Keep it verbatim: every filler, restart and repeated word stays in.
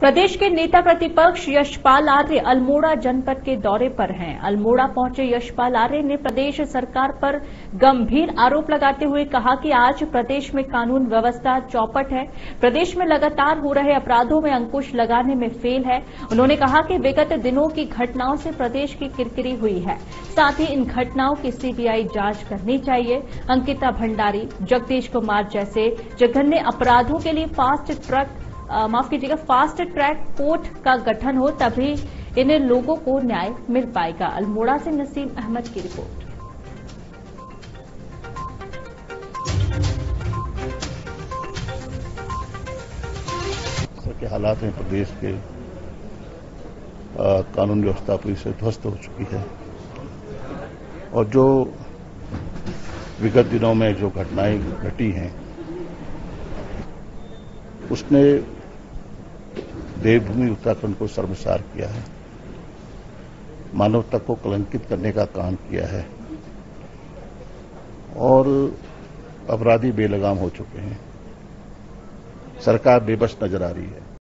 प्रदेश के नेता प्रतिपक्ष यशपाल आर्य अल्मोड़ा जनपद के दौरे पर हैं। अल्मोड़ा पहुंचे यशपाल आर्य ने प्रदेश सरकार पर गंभीर आरोप लगाते हुए कहा कि आज प्रदेश में कानून व्यवस्था चौपट है, प्रदेश में लगातार हो रहे अपराधों में अंकुश लगाने में फेल है। उन्होंने कहा कि विगत दिनों की घटनाओं से प्रदेश की किरकिरी हुई है, साथ ही इन घटनाओं की सीबीआई जांच करनी चाहिए। अंकिता भंडारी, जगदीश कुमार जैसे जघन्य अपराधों के लिए फास्ट ट्रैक माफ कीजिएगा फास्ट ट्रैक कोर्ट का गठन हो, तभी इन लोगों को न्याय मिल पाएगा। अल्मोड़ा से नसीम अहमद की रिपोर्ट। के हालात में प्रदेश के आ, कानून व्यवस्था पूरी से ध्वस्त हो चुकी है और जो विगत दिनों में जो घटनाएं घटी हैं उसने देवभूमि उत्तराखंड को शर्मसार किया है, मानवता को कलंकित करने का काम किया है और अपराधी बेलगाम हो चुके हैं। सरकार बेबस नजर आ रही है।